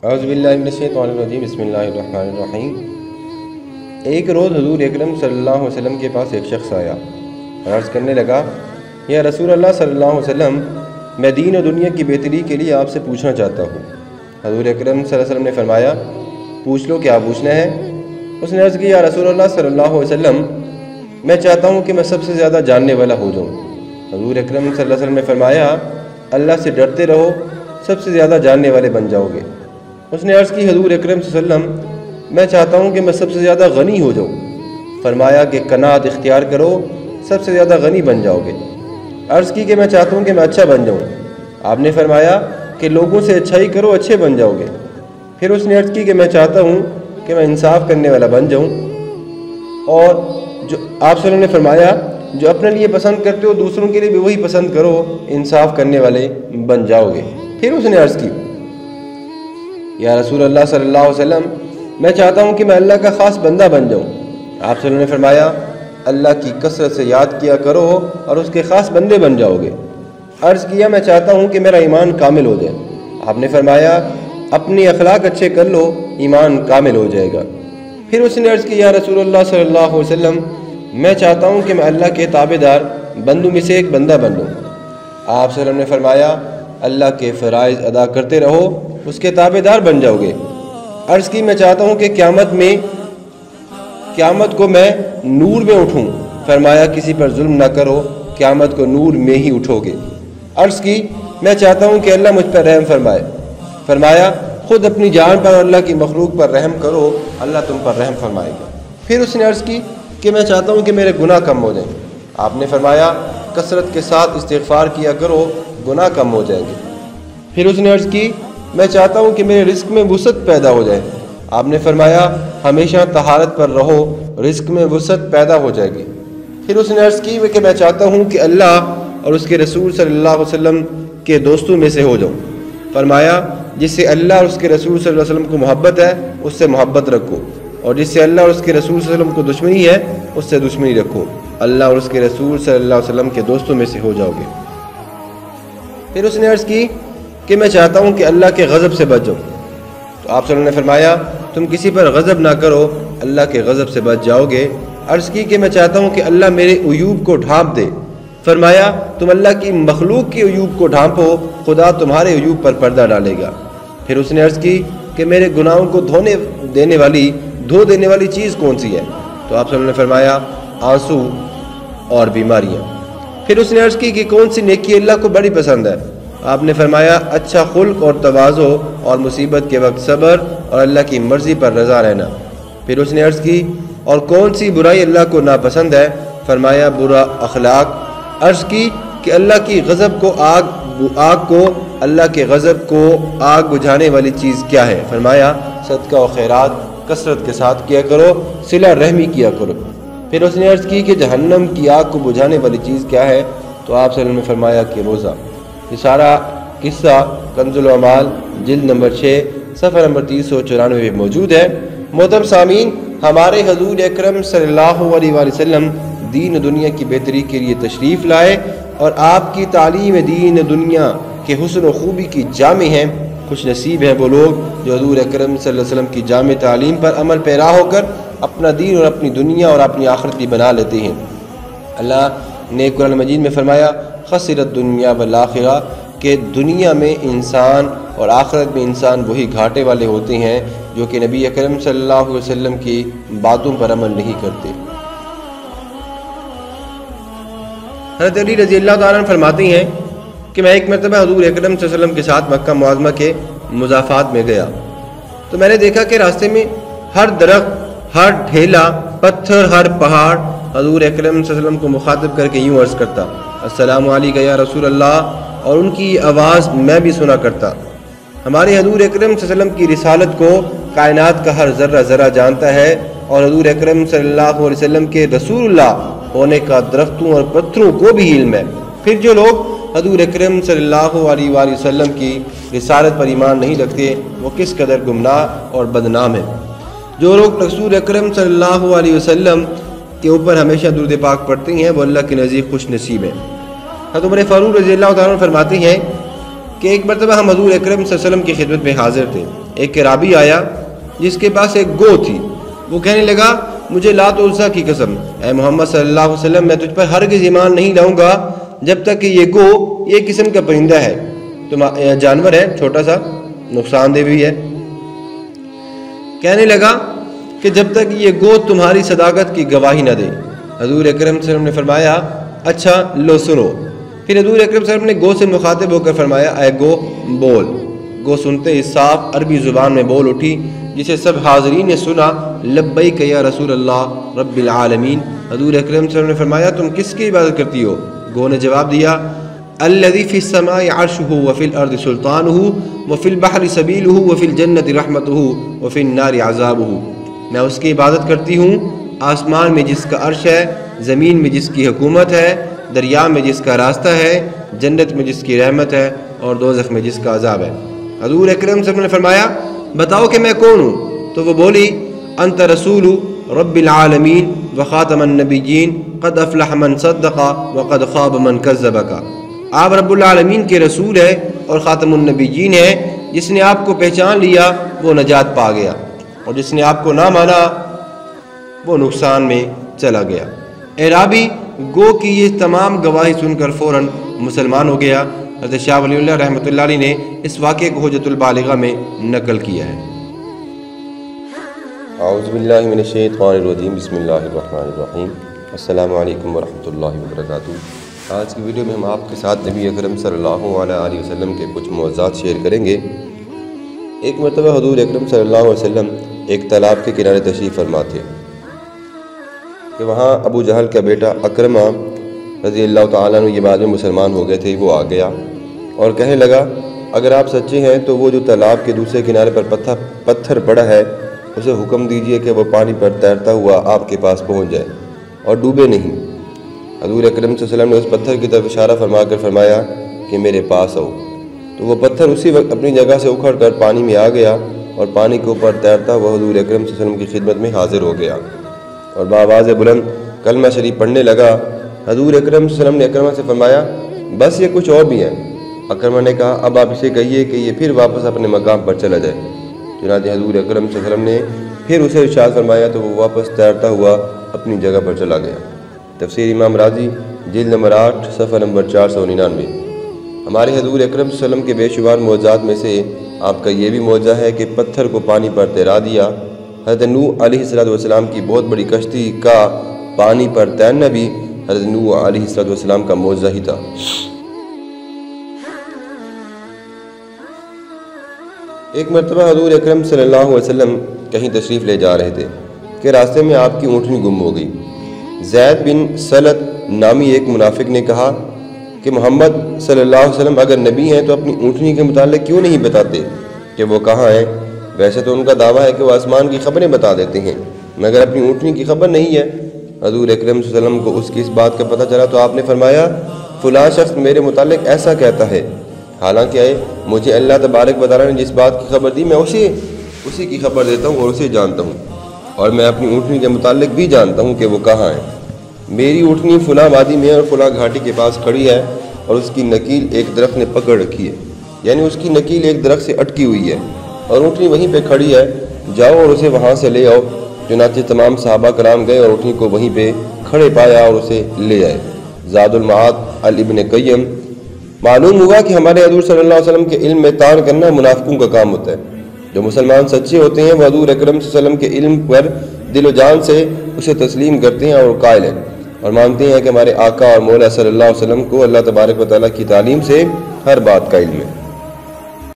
اعوذ باللہ من الشیطان الرجیم، بسم اللہ الرحمن الرحیم۔ ایک روز حضور اکرم صلی اللہ علیہ وسلم کے پاس ایک شخص آیا اور عرض کرنے لگا، یا رسول اللہ صلی اللہ علیہ وسلم، میں دین و دنیا کی بہتری کے لیے آپ سے پوچھنا چاہتا ہوں۔ حضور اکرم صلی اللہ علیہ وسلم نے فرمایا، پوچھ لو، کیا پوچھنا ہے؟ اس نے عرض کی، یا رسول اللہ صلی اللہ علیہ وسلم، میں چاہتا ہوں کہ میں سب سے زیادہ جاننے والا ہو جاؤں۔ حضور اکرم صلی اللہ علیہ وسلم نے فرمایا، اللہ سے ڈرتے رہو، سب سے زیادہ جاننے والے بن جاؤ گے۔ اس نے عرض کی، حضور اکرم صلی اللہ علیہ وسلم، میں چاہتا ہوں کہ میں سب سے زیادہ غنی ہو جاؤں۔ فرمایا کہ قناعت اختیار کرو، سب سے زیادہ غنی بن جاؤ گے۔ عرض کی کہ میں چاہتا ہوں کہ میں اچھا بن جاؤں۔ آپ نے فرمایا کہ لوگوں سے اچھائی کرو، اچھے بن جاؤ گے۔ پھر اس نے عرض کی کہ میں چاہتا ہوں کہ میں انصاف کرنے والا بن جاؤں، اور جو آپ صلی اللہ علیہ وسلم نے فرمایا، جو اپنے لیے پسند کرتے ہو دوسروں کے لیے بھی وہی پسند کرو، انصاف کرنے والے بن جاؤ گے۔ پھر اس نے عرض کی، یا رسول اللہ صلی اللہ علیہ وسلم، میں چاہتا ہوں کہ میں اللہ کا خاص بندہ بن جاؤں۔ آپ صلی اللہ علیہ وسلم نے فرمایا، اللہ کی کثرت سے یاد کیا کرو اور اس کے خاص بندے بن جاؤ گے۔ عرض کیا، میں چاہتا ہوں کہ میرا ایمان کامل ہو جائے۔ آپ نے فرمایا، اپنی اخلاق اچھے کر لو، ایمان کامل ہو جائے گا۔ پھر اس نے عرض کی، یا رسول اللہ صلی اللہ علیہ وسلم، میں چاہتا ہوں کہ میں اللہ کے تابع دار بندوں میں سے ایک بندہ بن لوں۔ آپ صلی اللہ علیہ وسلم نے فرمایا، اللہ کے فرائض ادا کرتے رہو، اس کے تابع دار بن جاؤ گے۔ عرض کی، میں چاہتا ہوں کہ قیامت کو میں نور میں اٹھوں۔ فرمایا، کسی پر ظلم نہ کرو، قیامت کو نور میں ہی اٹھو گے۔ عرض کی، میں چاہتا ہوں کہ اللہ مجھ پر رحم فرمائے۔ فرمایا، خود اپنی جان پر اور اللہ کی مخلوق پر رحم کرو، اللہ تم پر رحم فرمائے گا۔ پھر اس نے عرض کی کہ میں چاہتا ہوں کہ میرے گناہ کم ہو جائیں۔ آپ نے فرمایا، کثرت کے ساتھ استغفار کیا کرو، گناہ کم ہو جائیں گے۔ پھر اس نے عرض کی، میں چاہتا ہوں کہ میرے رزق میں وسعت پیدا ہو جائے۔ آپ نے فرمایا، ہمیشہ طہارت پر رہو، رزق میں وسعت پیدا ہو جائے گی۔ پھر اس نے عرض کی کہ میں چاہتا ہوں کہ اللہ اور اس کے رسول صلی اللہ علیہ وسلم کے دوستوں میں سے ہو جاؤں۔ فرمایا، جس سے اللہ اور اس کے رسول صلی اللہ علیہ وسلم کو محبت ہے، اس سے محبت رکھو، اور جس سے اللہ اور اس کے رسول صلی اللہ علیہ وسلم کو دشمنی ہے، اس سے دشمنی رکھو۔ اللہ اور اس کے رسول صلی اللہ علیہ وسلم کے دوستوں میں سے ہو جاؤ گے۔ پھر اس نے عرض کی کہ میں چاہتا ہوں کہ اللہ کے غضب سے بچ جاؤں۔ تو آپ صلی اللہ علیہ وسلم نے فرمایا، تم کسی پر غضب نہ کرو، اللہ کے غضب سے بچ جاؤ گے۔ عرض کی کہ میں چاہتا ہوں کہ اللہ میرے عیوب کو ڈھانپ دے۔ فرمایا، تم اللہ کی مخلوق کے عیوب کو ڈھانپو، خدا تمہارے عیوب پر پردہ ڈالے گا۔ پھر اس نے عرض کی کہ میرے گناہوں کو دھو دینے والی چیز کون سی ہے؟ تو آپ صلی اللہ علیہ وسلم نے فرمایا، آنسو اور بیماریاں۔ پھر اس نے عرض کی کہ کون سی نیکی اللہ کو بڑی پسند ہے؟ آپ نے فرمایا، اچھا خلق اور تواضع، اور مصیبت کے وقت صبر، اور اللہ کی مرضی پر رضا رہنا۔ پھر اس نے عرض کی، اور کون سی برائی اللہ کو ناپسند ہے؟ فرمایا، برا اخلاق۔ عرض کی کہ اللہ کی غضب کو اللہ کے غضب کو آگ بجھانے والی چیز کیا ہے؟ فرمایا، صدقہ و خیرات کثرت کے ساتھ کیا کرو، صلہ رحمی کیا کرو۔ پھر اس نے عرض کی کہ جہنم کی آگ کو بجھانے والی چیز کیا ہے؟ تو آپ صلی اللہ علیہ وسلم نے فرمایا کہ روزہ۔ یہ سارا قصہ کنز الاعمال جلد نمبر 6 صفحہ نمبر 394 میں موجود ہے۔ محترم سامعین، ہمارے حضور اکرم صلی اللہ علیہ وآلہ وسلم دین و دنیا کی بہتری کے لیے تشریف لائے، اور آپ کی تعلیم دین و دنیا کے حسن و خوبی کی جامع ہیں۔ خوش نصیب ہیں وہ لوگ جو حضور اکرم صلی اللہ علیہ وسلم کی جامع تعلیم پر عمل پیرا ہو کر اپنا دین اور اپنی دنیا اور اپنی آخرت بھی بنا لیتے ہیں۔ اللہ نے قرآن مجید میں فرمایا، خسرت دنیا والآخرہ، کہ دنیا میں انسان اور آخرت میں انسان وہی گھاٹے والے ہوتے ہیں جو کہ نبی اکرم صلی اللہ علیہ وسلم کی باتوں پر عمل نہیں کرتے۔ حضرت علی رضی اللہ تعالیٰ عنہ فرماتے ہیں کہ میں ایک مرتبہ حضور اکرم صلی اللہ علیہ وسلم کے ساتھ مکہ معظمہ کے مضافات میں گیا، تو میں نے دیکھا کہ راستے میں ہر درخت، ہر ڈھیلا، پتھر، ہر پہاڑ حضور اکرم صلی اللہ علیہ وسلم کو مخاطب کر کے یوں عرض کرتا، السلام علیکم یا رسول اللہ، اور ان کی آواز میں بھی سنا کرتا۔ ہمارے حضور اکرم صلی اللہ علیہ وسلم کی رسالت کو کائنات کا ہر ذرہ ذرہ جانتا ہے، اور حضور اکرم صلی اللہ علیہ وسلم کے رسول اللہ ہونے کا درختوں اور پتھروں کو بھی علم ہے۔ پھر جو لوگ حضور اکرم صلی اللہ علیہ وآلہ وسلم کی رسالت پر ایمان نہیں رکھتے، وہ کس قدر گمراہ اور بدنام ہے۔ جو لوگ رسول اکرم صلی اللہ علیہ وسلم کے اوپر ہمیشہ درود پاک پڑھتے ہیں، وہ اللہ کے نزدیک خوش نصیب ہیں۔ حضرت عمر فاروق رضی اللہ تعالیٰ عنہ فرماتے ہیں کہ ایک مرتبہ ہم حضور اکرم صلی اللہ علیہ وسلم کی خدمت میں حاضر تھے۔ ایک اعرابی آیا جس کے پاس ایک گو تھی. وہ کہنے لگا مجھے لات و عزیٰ کی قسم اے محمد صلی اللہ علیہ وسلم میں تجھ پر ہرگز ایمان نہیں لاؤں گا جب تک کہ یہ گو یہ قسم کا پرندہ ہے جانور ہے چھوٹا سا نقصان دہ بھی ہے. کہنے لگا کہ جب تک یہ گو تمہاری صداقت کی گواہی نہ دے. حضور اکرم صلی اللہ علیہ وسلم نے فرمایا اچھا لو سنو. پھر حضور اکرم صلی اللہ علیہ وسلم نے گو سے مخاطب ہو کر فرمایا اے گو بول. گو سنتے ہی صاف عربی زبان میں بول اٹھی جسے سب حاضرین نے سنا لبیک یا رسول اللہ رب العالمین. حضور اکرم صلی اللہ علیہ وسلم نے فرمایا تم کس کی عبادت کرتی ہو؟ گو نے جواب دیا الذی فی السماء عرشہ وفی الارض سلطانہ وفی البحر سبیلہ وفی الجنت رحمتہ وفی النار عذابہ. میں اس کی عبادت کرتی ہوں آسمان میں جس کا عرش ہے، زمین میں جس کی حکومت ہے، دریا میں جس کا راستہ ہے، جنت میں جس کی رحمت ہے اور دوزخ میں جس کا عذاب ہے. حضور اکرم صلی اللہ علیہ وسلم نے فرمایا بتاؤ کہ میں کون ہوں؟ تو وہ بولی انت رسول رب العالمین وخاتم النبیین قد افلح من صدق وقد خاب من کذبک. آپ رب العالمین کے رسول ہیں اور خاتم النبیین ہیں. جس نے آپ کو پہچان لیا وہ نجات پا گیا اور جس نے آپ کو نہ مانا وہ نقصان میں چلا گیا. اعرابی گو کی یہ تمام گواہی سن کر فوراً مسلمان ہو گیا. حضرت شاہ ولی اللہ رحمۃ اللہ علیہ نے اس واقعے کو حجۃ البالغہ میں نقل کیا ہے. اعوذ باللہ من الشیطان الرجیم بسم اللہ الرحمن الرحیم. السلام علیکم ورحمۃ اللہ وبرکاتہ. آج کی ویڈیو میں ہم آپ کے ساتھ نبی اکرم صلی اللہ علیہ وسلم کے کچھ معجزات شیئر کریں گے. ایک مرتبہ حضور اکرم صلی اللہ علیہ وسلم ایک تالاب کے کنارے تشریف فرما تھے کہ وہاں ابو جہل کا بیٹا اکرمہ رضی اللہ تعالیٰ عنہ یہ بعد میں مسلمان ہو گئے تھے. وہ آ گیا اور کہنے لگا اگر آپ سچے ہیں تو وہ جو تالاب کے دوسرے کنارے پر پتھر پڑا ہے اسے حکم دیجئے کہ وہ پانی پر تیرتا ہوا آپ کے پاس پہنچ جائے اور ڈوبے نہیں. حضور اکرم صلی اللہ علیہ وسلم نے اس پتھر کی طرف اشارہ فرما کر فرمایا کہ میرے پاس آؤ. تو وہ پتھر اسی وقت اپنی جگہ سے اکھڑ کر پانی میں آ گیا اور پانی کے اوپر تیرتا ہوا حضور اکرم صلی اللہ علیہ وسلم کی خدمت میں حاضر ہو گیا اور بآواز بلند کلمہ شریف پڑھنے لگا. حضور اکرم صلی اللہ علیہ وسلم نے اکرمہ سے فرمایا بس یہ کچھ اور بھی ہیں. اکرمہ نے کہا اب آپ اسے کہیے کہ یہ پھر واپس اپنے مقام پر چلا جائے. چنانچہ حضور اکرم صلی اللہ علیہ وسلم نے پھر اسے ارشاد فرمایا تو وہ واپس تیرتا ہوا اپنی جگہ پر چلا گیا. تفسیر امام راضی جلد نمبر 8 صفحہ نمبر 499. ہمارے حضور اکرم صلی اللہ علیہ وسلم کے بے شمار معجزات میں سے آپ کا یہ بھی معجزہ ہے کہ پتھر کو پانی پر تیرا دیا. حضرت نوح علیہ السلام کی بہت بڑی کشتی کا پانی پر تیرنا بھی حضرت نوح علیہ السلام کا معجزہ ہی تھا. ایک مرتبہ حضور اکرم صلی اللہ علیہ وسلم کہیں تشریف لے جا رہے تھے کہ راستے میں آپ کی اونٹنی گم ہو گئی. زید بن سلط نامی ایک منافق نے کہا کہ محمد صلی اللہ علیہ وسلم اگر نبی ہیں تو اپنی اونٹنی کے متعلق کیوں نہیں بتاتے کہ وہ کہاں ہیں؟ ویسے تو ان کا دعویٰ ہے کہ وہ آسمان کی خبریں بتا دیتے ہیں مگر اپنی اونٹنی کی خبر نہیں ہے. حضور اکرم صلی اللہ علیہ وسلم کو اس کی اس بات کا پتہ چلا تو آپ نے فرمایا فلاں شخص میرے متعلق ایسا کہتا ہے حالانکہ مجھے اللہ تبارک و تعالیٰ نے جس بات کی خبر دی میں اسی کی خبر دیتا ہوں اور اسے جانتا ہوں اور میں اپنی اونٹنی کے متعلق بھی جانتا ہوں کہ وہ کہاں ہے. میری اونٹنی فلاں وادی میں اور فلاں گھاٹی کے پاس کھڑی ہے اور اس کی نکیل ایک درخت نے پکڑ رکھی ہے، یعنی اس کی نکیل ایک درخت سے اٹکی ہوئی ہے اور اونٹنی وہیں پہ کھڑی ہے، جاؤ اور اسے وہاں سے لے آؤ. چنانچہ تمام صحابہ کرام گئے اور اونٹنی کو وہیں پہ کھڑے پایا اور اسے لے آئے. زاد المعاد ابن قیم. معلوم ہوا کہ ہمارے حضور صلی اللہ علیہ وسلم کے علم میں طعن کرنا منافقوں کا کام ہوتا ہے. جو مسلمان سچے ہوتے ہیں وہ حضور اکرم صلی اللہ علیہ وسلم کے علم پر دل و جان سے اسے تسلیم کرتے ہیں اور قائل ہیں اور مانتے ہیں کہ ہمارے آقا اور مولا صلی اللہ علیہ وسلم کو اللہ تبارک و تعالیٰ کی تعلیم سے ہر بات کا علم ہے.